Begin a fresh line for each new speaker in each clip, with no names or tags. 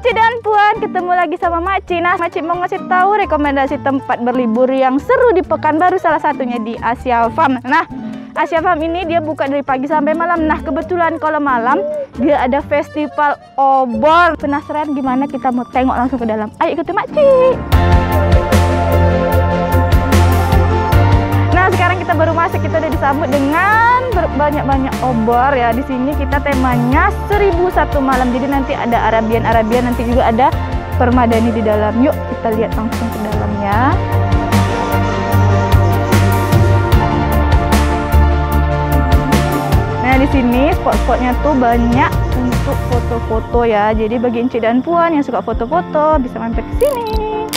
Cik dan Puan, ketemu lagi sama Makcik. Nah, Makcik mau ngasih tahu rekomendasi tempat berlibur yang seru di Pekanbaru, salah satunya di Asia Farm. Nah, Asia Farm ini dia buka dari pagi sampai malam. Nah, kebetulan kalau malam dia ada festival obor. Penasaran gimana? Kita mau tengok langsung ke dalam. Ayo ikuti Makcik. Nah, sekarang kita baru masuk, kita udah disambut dengan banyak-banyak obor ya. Di sini kita temanya 1001 malam. Jadi nanti ada Arabian, nanti juga ada permadani di dalam. Yuk kita lihat langsung ke dalamnya. Nah, di sini spot-spotnya tuh banyak untuk foto-foto ya. Jadi bagi Encik dan Puan yang suka foto-foto bisa mampir ke sini.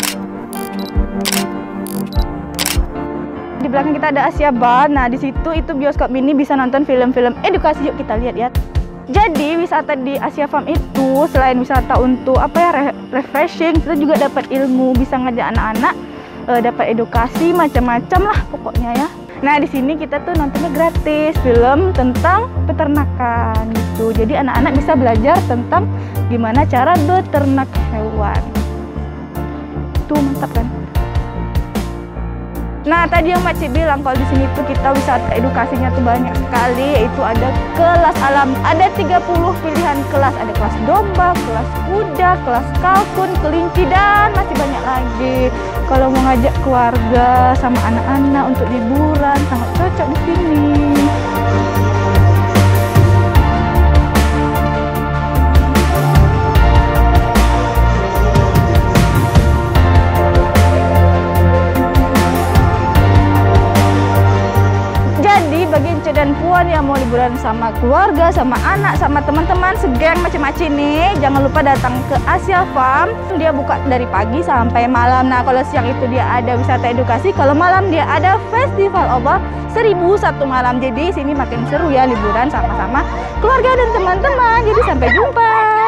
Di belakang kita ada Asia Bar. Nah, di situ itu bioskop mini, bisa nonton film-film edukasi. Yuk kita lihat ya. Jadi wisata di Asia Farm itu selain wisata untuk refreshing, kita juga dapat ilmu, bisa ngajak anak-anak dapat edukasi macam-macam lah pokoknya ya. Nah, di sini kita tuh nontonnya gratis, film tentang peternakan gitu. Jadi anak-anak bisa belajar tentang gimana cara beternak hewan. Tuh mantap kan? Nah, tadi yang Makcik bilang kalau di sini tuh kita wisata edukasinya tuh banyak sekali, yaitu ada kelas alam, ada 30 pilihan kelas, ada kelas domba, kelas kuda, kelas kalkun, kelinci, dan masih banyak lagi. Kalau mau ngajak keluarga sama anak-anak untuk liburan, sangat cocok di sini. Bagi Encik dan Puan yang mau liburan sama keluarga, sama anak, sama teman-teman segeng macam-macam nih, jangan lupa datang ke Asia Farm. Dia buka dari pagi sampai malam. Nah, kalau siang itu dia ada wisata edukasi, kalau malam dia ada festival obor 1001 malam. Jadi sini makin seru ya liburan sama-sama keluarga dan teman-teman. Jadi sampai jumpa.